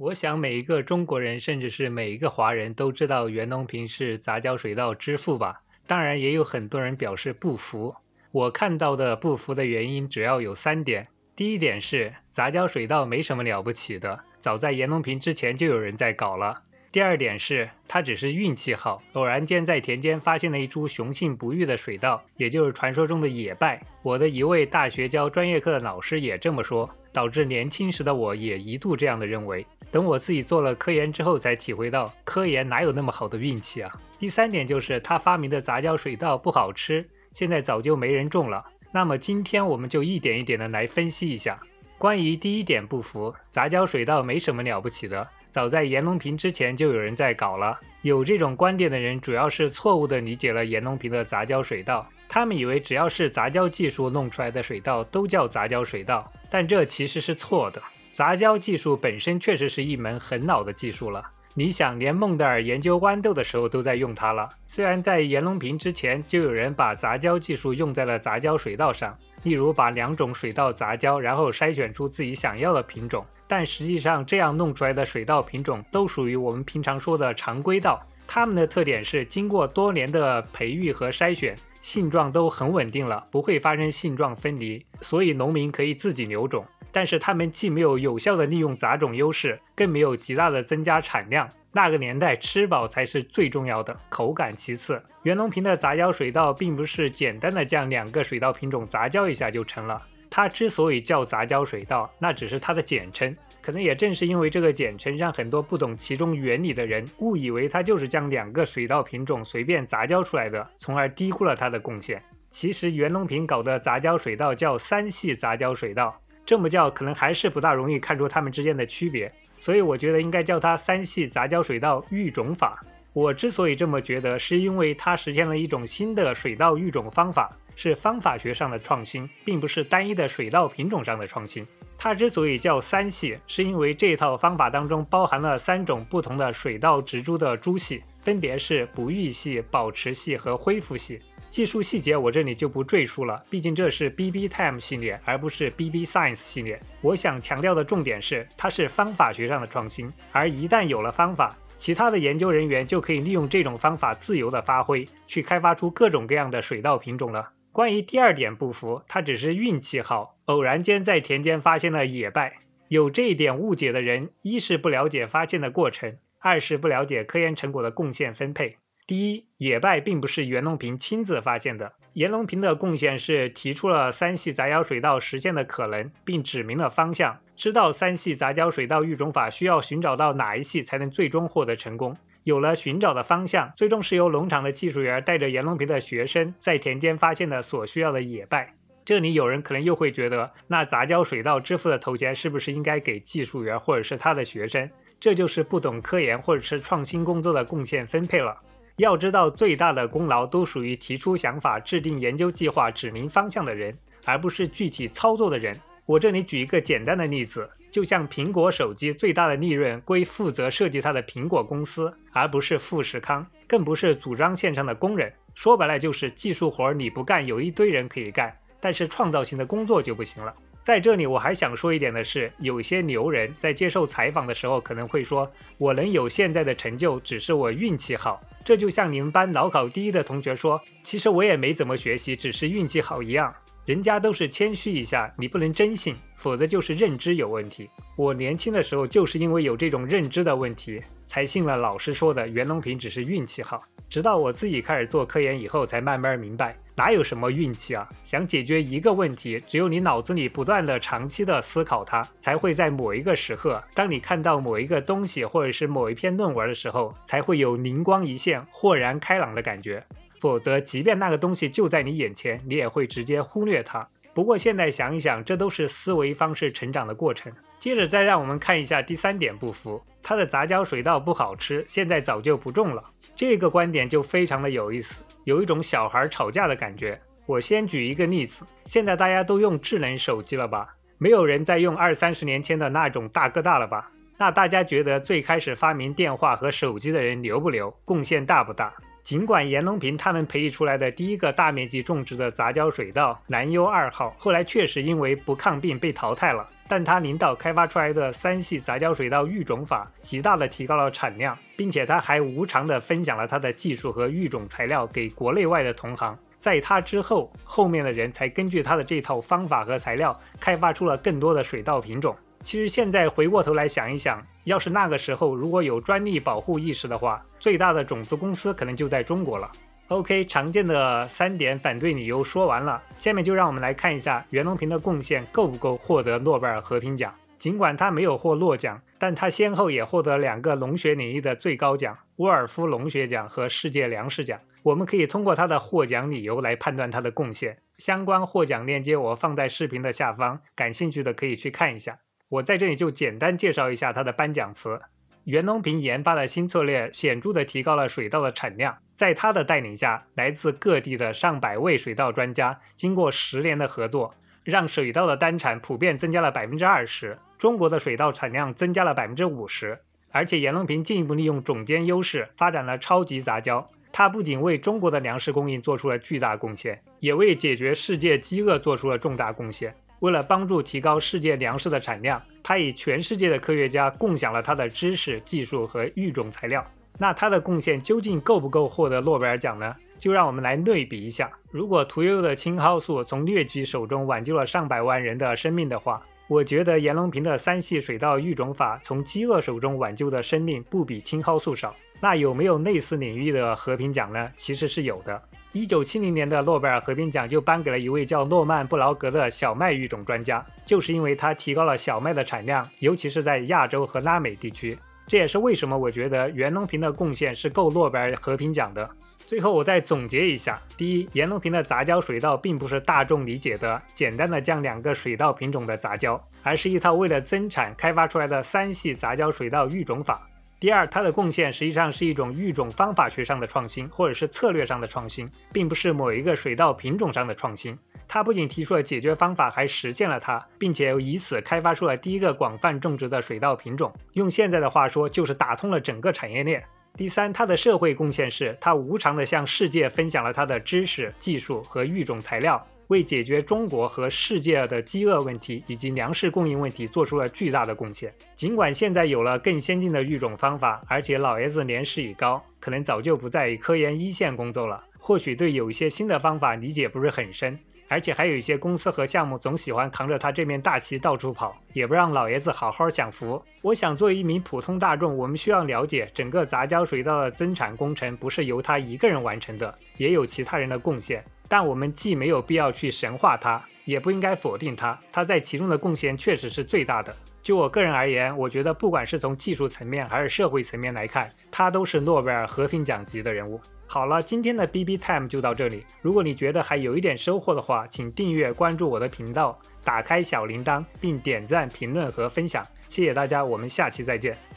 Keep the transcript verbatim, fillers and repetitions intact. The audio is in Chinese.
我想每一个中国人，甚至是每一个华人都知道袁隆平是杂交水稻之父吧？当然，也有很多人表示不服。我看到的不服的原因主要有三点。第一点是杂交水稻没什么了不起的，早在袁隆平之前就有人在搞了。第二点是他只是运气好，偶然间在田间发现了一株雄性不育的水稻，也就是传说中的野败。我的一位大学教专业课的老师也这么说，导致年轻时的我也一度这样的认为。等我自己做了科研之后，才体会到科研哪有那么好的运气啊。第三点就是他发明的杂交水稻不好吃，现在早就没人种了。那么今天我们就一点一点的来分析一下。关于第一点不服，杂交水稻没什么了不起的，早在袁隆平之前就有人在搞了。有这种观点的人主要是错误地理解了袁隆平的杂交水稻，他们以为只要是杂交技术弄出来的水稻都叫杂交水稻，但这其实是错的。杂交技术本身确实是一门很老的技术了，你想连孟德尔研究豌豆的时候都在用它了。虽然在袁隆平之前就有人把杂交技术用在了杂交水稻上，例如把两种水稻杂交，然后筛选出自己想要的品种，但实际上这样弄出来的水稻品种都属于我们平常说的常规稻，它们的特点是经过多年的培育和筛选，性状都很稳定了，不会发生性状分离，所以农民可以自己留种。但是他们既没有有效的利用杂种优势，更没有极大的增加产量。那个年代吃饱才是最重要的，口感其次。袁隆平的杂交水稻并不是简单的将两个水稻品种杂交一下就成了，它之所以叫杂交水稻，那只是它的简称。可能也正是因为这个简称，让很多不懂其中原理的人误以为它就是将两个水稻品种随便杂交出来的，从而低估了它的贡献。其实袁隆平搞的杂交水稻叫三系杂交水稻，这么叫可能还是不大容易看出它们之间的区别，所以我觉得应该叫它三系杂交水稻育种法。我之所以这么觉得，是因为它实现了一种新的水稻育种方法，是方法学上的创新，并不是单一的水稻品种上的创新。它之所以叫三系，是因为这套方法当中包含了三种不同的水稻植株的株系，分别是不育系、保持系和恢复系。技术细节我这里就不赘述了，毕竟这是 B B Time 系列，而不是 B B Science 系列。我想强调的重点是，它是方法学上的创新，而一旦有了方法，其他的研究人员就可以利用这种方法自由的发挥，去开发出各种各样的水稻品种了。关于第二点不服，它只是运气好，偶然间在田间发现了野败。有这一点误解的人，一是不了解发现的过程，二是不了解科研成果的贡献分配。第一，野败并不是袁隆平亲自发现的，袁隆平的贡献是提出了三系杂交水稻实现的可能，并指明了方向，知道三系杂交水稻育种法需要寻找到哪一系才能最终获得成功。有了寻找的方向，最终是由农场的技术员带着袁隆平的学生在田间发现了所需要的野败。这里有人可能又会觉得，那杂交水稻之父的头衔是不是应该给技术员或者是他的学生？这就是不懂科研或者是创新工作的贡献分配了。要知道，最大的功劳都属于提出想法、制定研究计划、指明方向的人，而不是具体操作的人。我这里举一个简单的例子，就像苹果手机最大的利润归负责设计它的苹果公司，而不是富士康，更不是组装线上的工人。说白了就是技术活你不干，有一堆人可以干，但是创造性的工作就不行了。在这里我还想说一点的是，有些牛人在接受采访的时候可能会说，我能有现在的成就只是我运气好。这就像你们班老考第一的同学说，其实我也没怎么学习，只是运气好一样。人家都是谦虚一下，你不能真信，否则就是认知有问题。我年轻的时候就是因为有这种认知的问题，才信了老师说的袁隆平只是运气好。直到我自己开始做科研以后，才慢慢明白，哪有什么运气啊？想解决一个问题，只有你脑子里不断的长期的思考它，才会在某一个时刻，当你看到某一个东西或者是某一篇论文的时候，才会有灵光一现、豁然开朗的感觉。否则，即便那个东西就在你眼前，你也会直接忽略它。不过现在想一想，这都是思维方式成长的过程。接着再让我们看一下第三点不服，它的杂交水稻不好吃，现在早就不种了。这个观点就非常的有意思，有一种小孩吵架的感觉。我先举一个例子，现在大家都用智能手机了吧？没有人再用二三十年前的那种大哥大了吧？那大家觉得最开始发明电话和手机的人牛不牛？贡献大不大？尽管袁隆平他们培育出来的第一个大面积种植的杂交水稻南优二号，后来确实因为不抗病被淘汰了， 但他领导开发出来的三系杂交水稻育种法极大的提高了产量，并且他还无偿的分享了他的技术和育种材料给国内外的同行。在他之后，后面的人才根据他的这套方法和材料开发出了更多的水稻品种。其实现在回过头来想一想，要是那个时候如果有专利保护意识的话，最大的种子公司可能就在中国了。OK， 常见的三点反对理由说完了，下面就让我们来看一下袁隆平的贡献够不够获得诺贝尔和平奖。尽管他没有获诺奖，但他先后也获得两个农学领域的最高奖——沃尔夫农学奖和世界粮食奖。我们可以通过他的获奖理由来判断他的贡献。相关获奖链接我放在视频的下方，感兴趣的可以去看一下。我在这里就简单介绍一下他的颁奖词。袁隆平研发的新策略显著地提高了水稻的产量，在他的带领下，来自各地的上百位水稻专家经过十年的合作，让水稻的单产普遍增加了 百分之二十， 中国的水稻产量增加了 百分之五十。 而且袁隆平进一步利用种间优势发展了超级杂交，他不仅为中国的粮食供应做出了巨大贡献，也为解决世界饥饿做出了重大贡献。为了帮助提高世界粮食的产量，他与全世界的科学家共享了他的知识、技术和育种材料。那他的贡献究竟够不够获得诺贝尔奖呢？就让我们来类比一下。如果屠呦呦的青蒿素从疟疾手中挽救了上百万人的生命的话，我觉得袁隆平的三系水稻育种法从饥饿手中挽救的生命不比青蒿素少。那有没有类似领域的和平奖呢？其实是有的。一九七零年的诺贝尔和平奖就颁给了一位叫诺曼布劳格的小麦育种专家，就是因为他提高了小麦的产量，尤其是在亚洲和拉美地区。这也是为什么我觉得袁隆平的贡献是够诺贝尔和平奖的。最后我再总结一下：第一，袁隆平的杂交水稻并不是大众理解的简单的将两个水稻品种的杂交，而是一套为了增产开发出来的三系杂交水稻育种法。第二，它的贡献实际上是一种育种方法学上的创新，或者是策略上的创新，并不是某一个水稻品种上的创新。它不仅提出了解决方法，还实现了它，并且以此开发出了第一个广泛种植的水稻品种。用现在的话说，就是打通了整个产业链。第三，它的社会贡献是，它无偿地向世界分享了它的知识、技术和育种材料，为解决中国和世界的饥饿问题以及粮食供应问题做出了巨大的贡献。尽管现在有了更先进的育种方法，而且老爷子年事已高，可能早就不在科研一线工作了，或许对有一些新的方法理解不是很深，而且还有一些公司和项目总喜欢扛着他这面大旗到处跑，也不让老爷子好好享福。我想作为一名普通大众，我们需要了解整个杂交水稻的增产工程不是由他一个人完成的，也有其他人的贡献。但我们既没有必要去神化他，也不应该否定他，他在其中的贡献确实是最大的。就我个人而言，我觉得不管是从技术层面还是社会层面来看，他都是诺贝尔和平奖级的人物。好了，今天的 B B Time 就到这里。如果你觉得还有一点收获的话，请订阅关注我的频道，打开小铃铛，并点赞、评论和分享。谢谢大家，我们下期再见。